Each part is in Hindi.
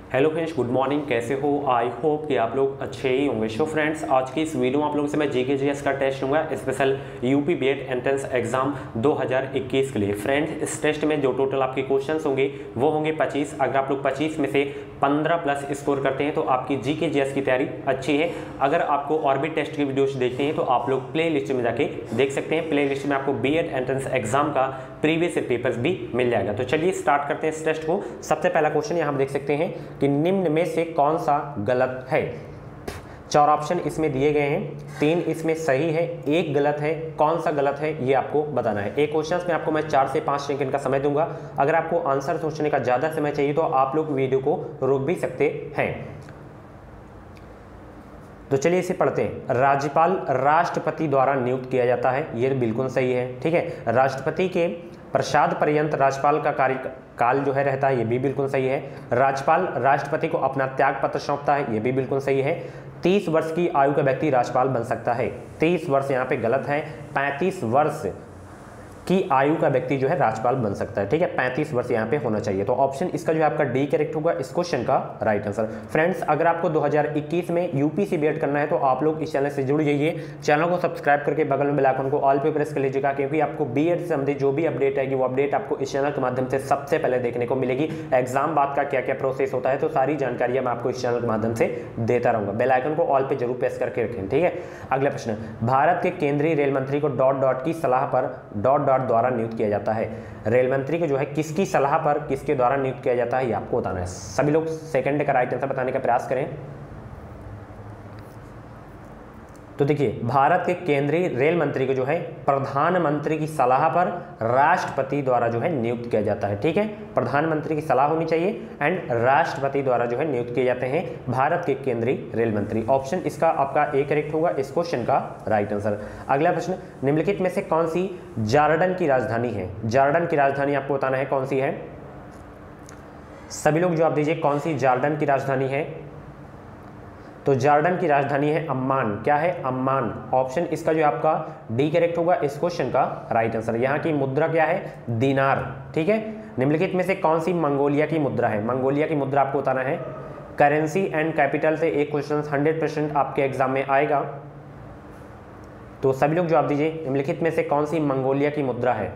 Hello friends, good morning. कैसे हो? आई होप कि आप लोग अच्छे ही होंगे। सो फ्रेंड्स, आज की इस वीडियो में आप लोगों से मैं जीके जीएस का टेस्ट लूँगा, special UP B Ed entrance exam 2021 के लिए। फ्रेंड्स, इस टेस्ट में जो टोटल आपके क्वेश्चंस होंगे वो होंगे 25। अगर आप लोग 25 में से 15 प्लस स्कोर करते हैं तो आपकी जीके जीएस की तैयारी अच्छी है। अगर आपको और भी टेस्ट की वीडियोस देखनी है तो आप लोग प्ले लिस्ट में जाके देख सकते हैं। प्ले लिस्ट में आपको बीएड एंट्रेंस एग्जाम का प्रीवियस पेपर्स भी मिल जाएगा। तो चलिए स्टार्ट करते हैं इस टेस्ट को। सबसे पहला क्वेश्चन यहाँ हम देख सकते हैं कि निम्न में से कौन सा गलत है। 4 ऑप्शन इसमें दिए गए हैं, 3 इसमें सही है, 1 गलत है। कौन सा गलत है ये आपको बताना है। एक क्वेश्चन में आपको मैं 4 से 5 सेकंड का समय दूंगा। अगर आपको आंसर सोचने का ज़्यादा समय चाहिए तो आप लोग वीडियो को रोक भी सकते हैं। तो चलिए इसे पढ़ते हैं। राज्यपाल राष्ट्रपति द्वारा नियुक्त किया जाता है, ये बिल्कुल सही है। ठीक है। राष्ट्रपति के प्रसाद पर्यंत राज्यपाल का कार्यकाल जो है रहता है, ये भी बिल्कुल सही है। राज्यपाल राष्ट्रपति को अपना त्याग पत्र सौंपता है, ये भी बिल्कुल सही है। 30 वर्ष की आयु का व्यक्ति राज्यपाल बन सकता है। 30 वर्ष यहाँ पे गलत है। 35 वर्ष की आयु का व्यक्ति जो है राज्यपाल बन सकता है। ठीक है, 35 वर्ष यहाँ पे होना चाहिए। तो ऑप्शन इसका जो है आपका डी करेक्ट होगा इस क्वेश्चन का राइट आंसर। फ्रेंड्स, अगर आपको 2021 में यूपीसी बीएड करना है तो आप लोग इस चैनल से जुड़ जाइए। चैनल को सब्सक्राइब करके बगल में बेल आइकन को ऑल पे प्रेस कर लीजिएगा, क्योंकि आपको बीएड से संबंधित जो भी अपडेट आएगी वो अपडेट आपको इस चैनल के माध्यम से सबसे पहले देखने को मिलेगी। एग्जाम बाद का क्या क्या प्रोसेस होता है तो सारी जानकारियां मैं आपको इस चैनल के माध्यम से देता रहूंगा। बेल आइकन को ऑल पे जरूर प्रेस करके रखें। ठीक है। अगला प्रश्न, भारत के केंद्रीय रेल मंत्री को डॉट डॉट की सलाह पर डॉट डॉट द्वारा नियुक्त किया जाता है। रेल मंत्री को जो है किसकी सलाह पर किसके द्वारा नियुक्त किया जाता है ये आपको बताना है। सभी लोग सेकंड का राइट आंसर बताने का प्रयास करें। तो देखिए, भारत के केंद्रीय रेल मंत्री को जो है प्रधानमंत्री की सलाह पर राष्ट्रपति द्वारा जो है नियुक्त किया जाता है। ठीक है, प्रधानमंत्री की सलाह होनी चाहिए एंड राष्ट्रपति द्वारा जो है नियुक्त किए जाते हैं भारत के केंद्रीय रेल मंत्री। ऑप्शन इसका आपका ए करेक्ट होगा इस क्वेश्चन का राइट आंसर। अगला प्रश्न, निम्नलिखित में से कौन सी जॉर्डन की राजधानी है। जॉर्डन की राजधानी आपको बताना है कौन सी है। सभी लोग जवाब दीजिए, कौन सी जॉर्डन की राजधानी है। तो जॉर्डन की राजधानी है अम्मान। क्या है? अम्मान। ऑप्शन इसका जो आपका डी करेक्ट होगा इस क्वेश्चन का राइट आंसर। यहाँ की मुद्रा क्या है? दिनार। ठीक है। निम्नलिखित में से कौन सी मंगोलिया की मुद्रा है। मंगोलिया की मुद्रा आपको बताना है। करेंसी एंड कैपिटल से एक क्वेश्चन 100% आपके एग्जाम में आएगा, तो सभी लोग जवाब दीजिए, निम्नलिखित में से कौन सी मंगोलिया की मुद्रा है।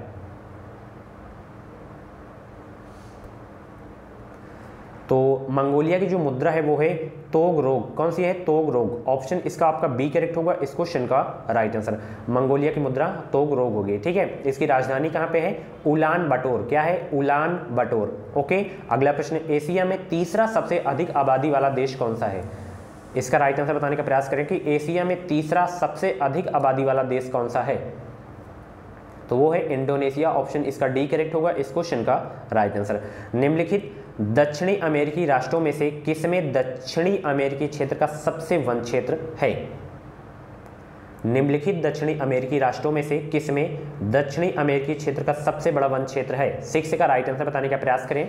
तो मंगोलिया की जो मुद्रा है वो है तोगरोग। कौन सी है? तोगरोग। ऑप्शन इसका आपका बी करेक्ट होगा इस क्वेश्चन का राइट आंसर। मंगोलिया की मुद्रा तोगरोग होगी। ठीक है। इसकी राजधानी कहाँ पे है? उलान बटोर। क्या है? उलान बटोर। ओके। अगला प्रश्न, एशिया में तीसरा सबसे अधिक आबादी वाला देश कौन सा है। इसका राइट आंसर बताने का प्रयास करें कि एशिया में तीसरा सबसे अधिक आबादी वाला देश कौन सा है। तो वो है इंडोनेशिया। ऑप्शन इसका डी करेक्ट होगा इस क्वेश्चन का राइट आंसर। निम्नलिखित दक्षिणी अमेरिकी राष्ट्रों में से किसमें दक्षिणी अमेरिकी क्षेत्र का सबसे वन क्षेत्र है। निम्नलिखित दक्षिणी अमेरिकी राष्ट्रों में से किसमें दक्षिणी अमेरिकी क्षेत्र का सबसे बड़ा वन क्षेत्र है। 6 का राइट आंसर बताने का प्रयास करें।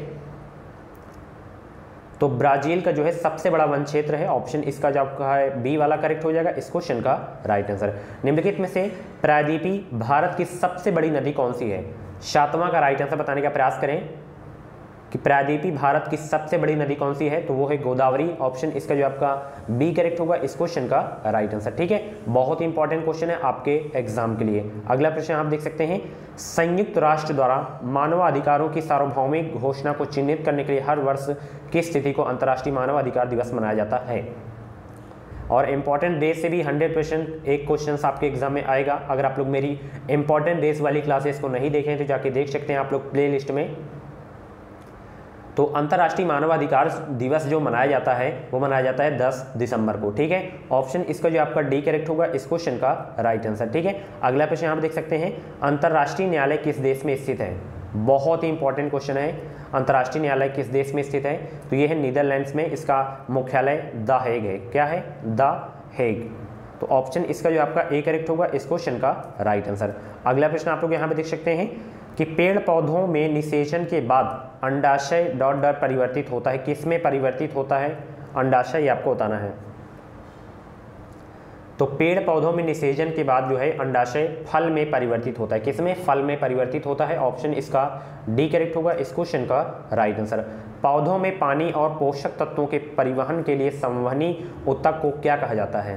तो ब्राजील का जो है सबसे बड़ा वन क्षेत्र है। ऑप्शन इसका जो आपका है बी वाला करेक्ट हो जाएगा इस क्वेश्चन का राइट आंसर। निम्नलिखित में से प्रायद्वीपी भारत की सबसे बड़ी नदी कौन सी है। 7वां का राइट आंसर बताने का प्रयास करें कि प्रायद्वीपी भारत की सबसे बड़ी नदी कौन सी है। तो वो है गोदावरी। ऑप्शन इसका जो आपका बी करेक्ट होगा इस क्वेश्चन का राइट आंसर। ठीक है, बहुत ही इंपॉर्टेंट क्वेश्चन है आपके एग्जाम के लिए। अगला प्रश्न आप देख सकते हैं, संयुक्त राष्ट्र द्वारा मानवाधिकारों की सार्वभौमिक घोषणा को चिन्हित करने के लिए हर वर्ष किस तिथि को अंतर्राष्ट्रीय मानवाधिकार दिवस मनाया जाता है। और इंपॉर्टेंट डेज से भी 100% एक क्वेश्चन आपके एग्जाम में आएगा। अगर आप लोग मेरी इंपॉर्टेंट डेज वाली क्लासेस को नहीं देखें तो जाके देख सकते हैं आप लोग प्ले लिस्ट में। तो अंतर्राष्ट्रीय मानवाधिकार दिवस जो मनाया जाता है वो मनाया जाता है 10 दिसंबर को। ठीक है। ऑप्शन इसका जो आपका डी करेक्ट होगा इस क्वेश्चन का राइट आंसर। ठीक है। अगला प्रश्न आप देख सकते हैं, अंतर्राष्ट्रीय न्यायालय किस देश में स्थित है। बहुत ही इंपॉर्टेंट क्वेश्चन है। अंतर्राष्ट्रीय न्यायालय किस देश में स्थित है। तो ये है नीदरलैंड्स में। इसका मुख्यालय द हेग है। क्या है? The Hague. तो ऑप्शन इसका जो आपका ए करेक्ट होगा इस क्वेश्चन का राइट आंसर। अगला प्रश्न आप लोग यहाँ पे देख सकते हैं कि पेड़ पौधों में निषेचन के बाद अंडाशय डॉट डॉट परिवर्तित होता है। किस में परिवर्तित होता है अंडाशय, ये आपको बताना है। तो पेड़ पौधों में निषेचन के बाद जो है अंडाशय फल में परिवर्तित होता है। किसमें? फल में परिवर्तित होता है। ऑप्शन इसका डी करेक्ट होगा इस क्वेश्चन का राइट आंसर। पौधों में पानी और पोषक तत्वों के परिवहन के लिए संवहनी ऊतक को क्या कहा जाता है?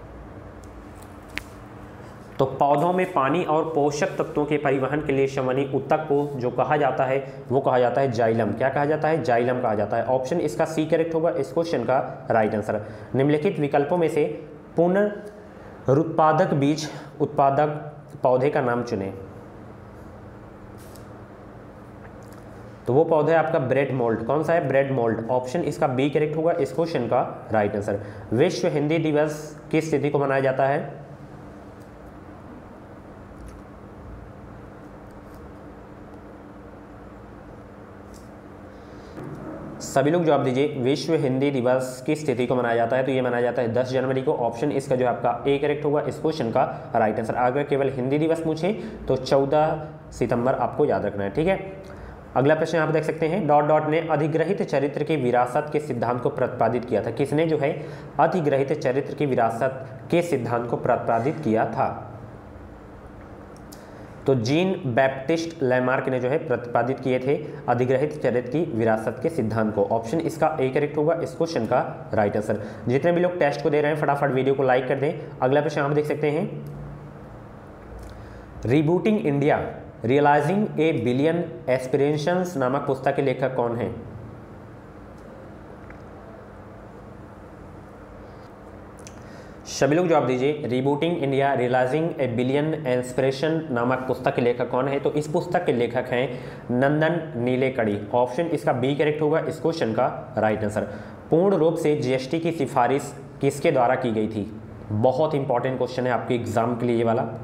तो पौधों में पानी और पोषक तत्वों के परिवहन के लिए संवहनी ऊतक को जो कहा जाता है वो कहा जाता है जाइलम। क्या कहा जाता है? जाइलम कहा जाता है। ऑप्शन इसका सी करेक्ट होगा इस क्वेश्चन का राइट आंसर। निम्नलिखित विकल्पों में से पुनरुत्पादक बीज उत्पादक पौधे का नाम चुनें। तो वो पौधा है आपका ब्रेड मोल्ड। कौन सा है? Bread mould. ऑप्शन इसका बी करेक्ट होगा इस क्वेश्चन का राइट आंसर। विश्व हिंदी दिवस किस तिथि को मनाया जाता है? सभी लोग जवाब दीजिए। विश्व हिंदी दिवस किस तिथि को मनाया जाता है? तो ये मनाया जाता है 10 जनवरी को। ऑप्शन इसका जो आपका ए करेक्ट होगा इस क्वेश्चन का राइट आंसर। अगर केवल हिंदी दिवस पूछे तो 14 सितंबर आपको याद रखना है, ठीक है। अगला प्रश्न आप देख सकते हैं, डॉट डॉट ने अधिग्रहित चरित्र की विरासत के सिद्धांत को प्रतिपादित किया था। किसने जो है अधिग्रहित चरित्र की विरासत के सिद्धांत को प्रतिपादित किया था? तो जीन बैप्टिस्ट लैमार्क ने जो है प्रतिपादित किए थे अधिग्रहित चरित्र की विरासत के सिद्धांत को। ऑप्शन इसका ए करेक्ट होगा इस क्वेश्चन का राइट आंसर। जितने भी लोग टेस्ट को दे रहे हैं फटाफट वीडियो को लाइक कर दें। अगला प्रश्न आप देख सकते हैं, rebooting India realising a billion aspirations नामक पुस्तक के लेखक कौन है? सभी लोग जवाब दीजिए। Rebooting India realising a billion aspiration नामक पुस्तक के लेखक कौन है? तो इस पुस्तक के लेखक हैं नंदन नीलेकणी। ऑप्शन इसका बी करेक्ट होगा इस क्वेश्चन का राइट आंसर। पूर्ण रूप से जीएसटी की सिफारिश किसके द्वारा की गई थी? बहुत इंपॉर्टेंट क्वेश्चन है आपके एग्जाम के लिए ये वाला।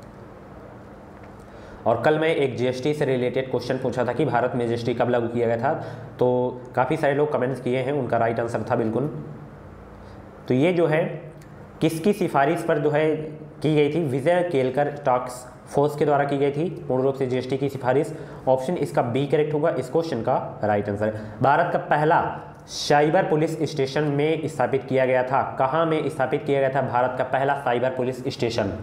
और कल मैं एक जीएसटी से रिलेटेड क्वेश्चन पूछा था कि भारत में जीएसटी कब लागू किया गया था, तो काफ़ी सारे लोग कमेंट्स किए हैं, उनका राइट आंसर था बिल्कुल। तो ये जो है किसकी सिफारिश पर जो है की गई थी? विजय केलकर टास्क फोर्स के द्वारा की गई थी पूर्ण रूप से जीएसटी की सिफारिश। ऑप्शन इसका बी करेक्ट होगा इस क्वेश्चन का राइट आंसर। भारत का पहला साइबर पुलिस स्टेशन में स्थापित किया गया था। कहाँ में स्थापित किया गया था भारत का पहला साइबर पुलिस स्टेशन?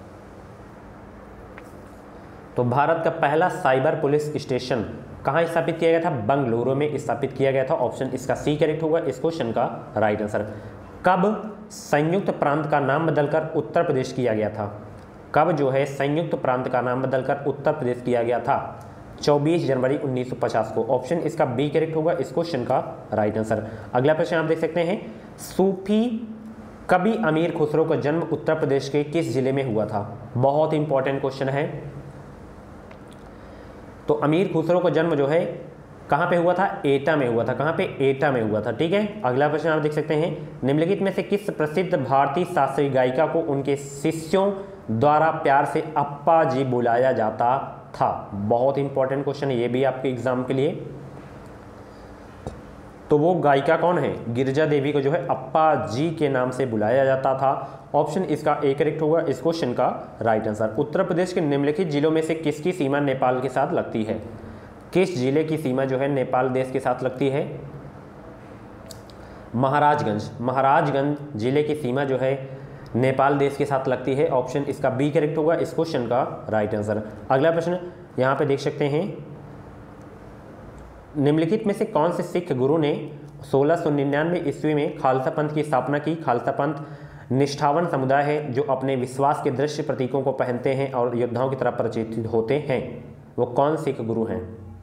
तो भारत का पहला साइबर पुलिस स्टेशन कहाँ स्थापित किया गया था? बंगलुरु में स्थापित किया गया था। ऑप्शन इसका सी करेक्ट होगा इस क्वेश्चन का राइट आंसर। कब संयुक्त प्रांत का नाम बदलकर उत्तर प्रदेश किया गया था? कब जो है संयुक्त प्रांत का नाम बदलकर उत्तर प्रदेश किया गया था? 24 जनवरी 1950 को। ऑप्शन इसका बी करेक्ट होगा इस क्वेश्चन का राइट आंसर। अगला प्रश्न आप देख सकते हैं, सूफी कवि अमीर खुसरो का जन्म उत्तर प्रदेश के किस जिले में हुआ था? बहुत इंपॉर्टेंट क्वेश्चन है। तो अमीर खुसरो का जन्म जो है कहाँ पे हुआ था? एटा में हुआ था। कहाँ पे? एटा में हुआ था, ठीक है। अगला प्रश्न आप देख सकते हैं, निम्नलिखित में से किस प्रसिद्ध भारतीय शास्त्रीय गायिका को उनके शिष्यों द्वारा प्यार से अप्पा जी बुलाया जाता था? बहुत इंपॉर्टेंट क्वेश्चन है ये भी आपके एग्जाम के लिए। तो वो गायिका कौन है? गिरिजा देवी को जो है अप्पा जी के नाम से बुलाया जाता था। ऑप्शन इसका ए करेक्ट होगा इस क्वेश्चन का राइट आंसर। उत्तर प्रदेश के निम्नलिखित जिलों में से किसकी सीमा नेपाल के साथ लगती है? किस जिले की सीमा जो है नेपाल देश के साथ लगती है? महाराजगंज। महाराजगंज जिले की सीमा जो है नेपाल देश के साथ लगती है। ऑप्शन इसका बी करेक्ट होगा इस क्वेश्चन का राइट आंसर। अगला प्रश्न यहाँ पे देख सकते हैं, निम्नलिखित में से कौन से सिख गुरु ने 1699 ईस्वी में खालसा पंथ की स्थापना की? खालसा पंथ निष्ठावान समुदाय है जो अपने विश्वास के दृश्य प्रतीकों को पहनते हैं और योद्धाओं की तरह परिचित होते हैं। वो कौन सिख गुरु हैं?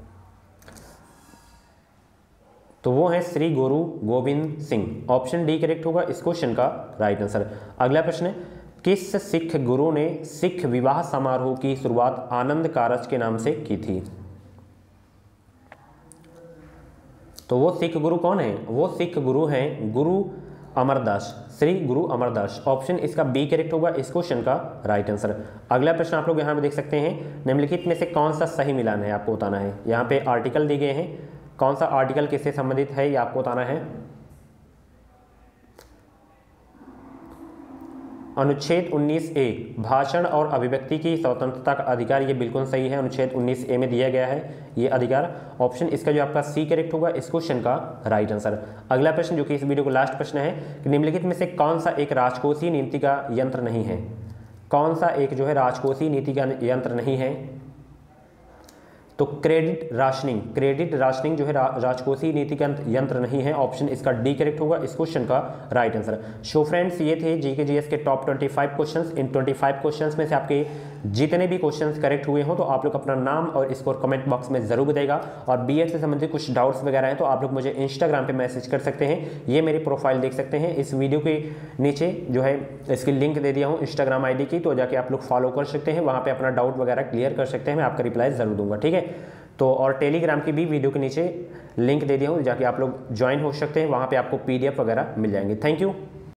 तो वो है Shri Guru Gobind Singh. Option D correct होगा इस क्वेश्चन का राइट आंसर। अगला प्रश्न, किस सिख गुरु ने सिख विवाह समारोह की शुरुआत आनंद कारज के नाम से की थी? तो वो सिख गुरु कौन है? वो सिख गुरु हैं गुरु अमरदास, श्री गुरु अमरदास। ऑप्शन इसका बी करेक्ट होगा इस क्वेश्चन का राइट आंसर। अगला प्रश्न आप लोग यहाँ पे देख सकते हैं, निम्नलिखित में से कौन सा सही मिलान है आपको बताना है। यहाँ पे आर्टिकल दिए गए हैं, कौन सा आर्टिकल किससे संबंधित है ये आपको बताना है। अनुच्छेद 19A भाषण और अभिव्यक्ति की स्वतंत्रता का अधिकार, ये बिल्कुल सही है, अनुच्छेद 19A में दिया गया है ये अधिकार। ऑप्शन इसका जो आपका सी करेक्ट होगा इस क्वेश्चन का राइट आंसर। अगला प्रश्न जो कि इस वीडियो का लास्ट प्रश्न है कि निम्नलिखित में से कौन सा एक राजकोषीय नीति का यंत्र नहीं है? कौन सा एक जो है राजकोषीय नीति का यंत्र नहीं है? तो क्रेडिट राशनिंग जो है राजकोषीय नीति का यंत्र नहीं है। ऑप्शन इसका डी करेक्ट होगा इस क्वेश्चन का राइट आंसर। सो फ्रेंड्स, ये थे जीके जीएस के टॉप 25 क्वेश्चंस। इन 25 क्वेश्चंस में से आपके जितने भी क्वेश्चंस करेक्ट हुए हो तो आप लोग अपना नाम और स्कोर कमेंट बॉक्स में जरूर बताइएगा। और बीएड से संबंधित कुछ डाउट्स वगैरह हैं तो आप लोग मुझे इंस्टाग्राम पे मैसेज कर सकते हैं। ये मेरी प्रोफाइल देख सकते हैं, इस वीडियो के नीचे जो है इसकी लिंक दे दिया हूँ इंस्टाग्राम आईडी की, तो जाके आप लोग फॉलो कर सकते हैं, वहाँ पे अपना डाउट वगैरह क्लियर कर सकते हैं। मैं आपका रिप्लाई जरूर दूंगा, ठीक है। तो और टेलीग्राम की भी वीडियो के नीचे लिंक दे दिया हूँ, जाके आप लोग ज्वाइन हो सकते हैं, वहाँ पे आपको PDF वगैरह मिल जाएंगे। Thank you.